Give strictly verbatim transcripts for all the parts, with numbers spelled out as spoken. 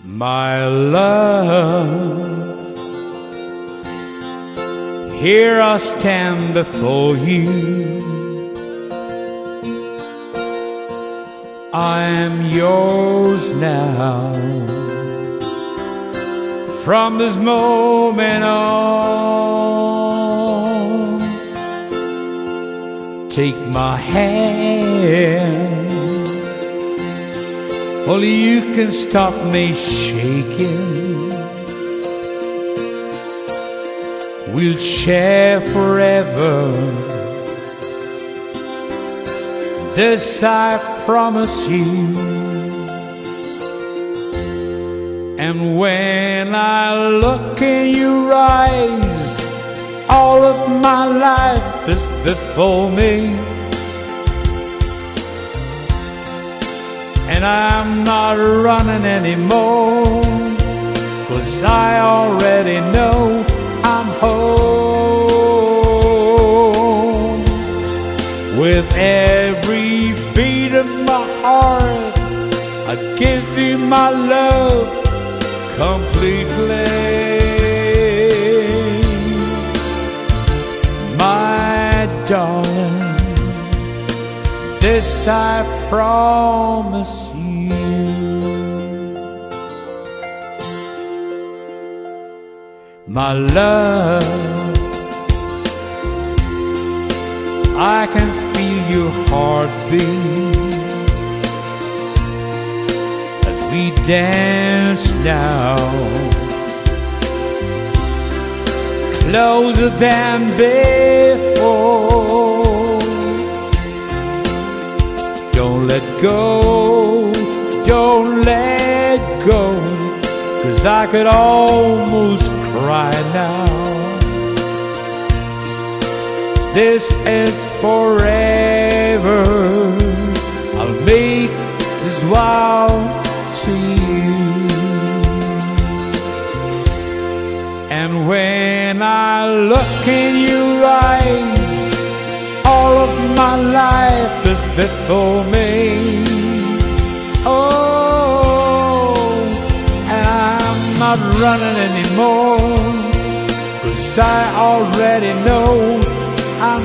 My love, here I stand before you. I am yours now. From this moment on, take my hand. Only you can stop me shaking. We'll share forever. This I promise you. And when I look in your eyes, all of my life is before me. And I'm not running anymore, 'cause I already know I'm home. With every beat of my heart, I give you my love completely. My darling, this I promise you. My love, I can feel your heartbeat as we dance now, closer than before. Don't let go, don't let go, 'cause I could almost cry now. This is forever. I'll make this vow to you. And when I look in your eyes, all of my life is before me. Oh, and I'm not running anymore, 'cause I already know I'm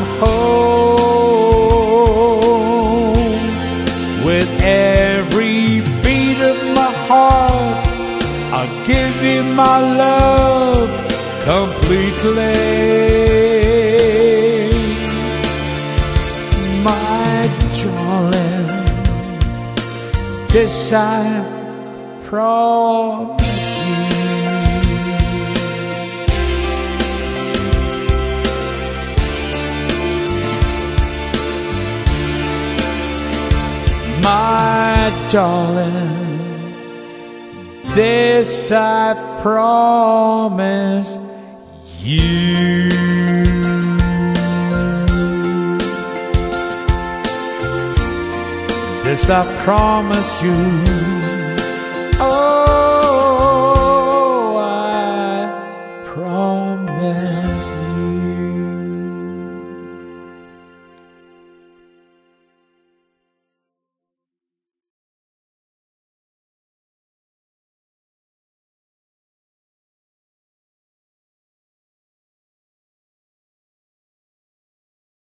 home. With every beat of my heart, I'll give you my love completely. My darling, this I promise you. My darling, this I promise you. This I promise you. Oh, I promise you.